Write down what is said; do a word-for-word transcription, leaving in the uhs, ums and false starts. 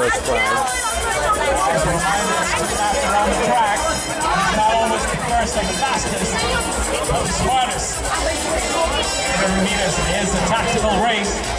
a surprise. As a reminder, it's lap around the track. He's not always the first or the fastest, but the smartest. eight hundred meters is a tactical race.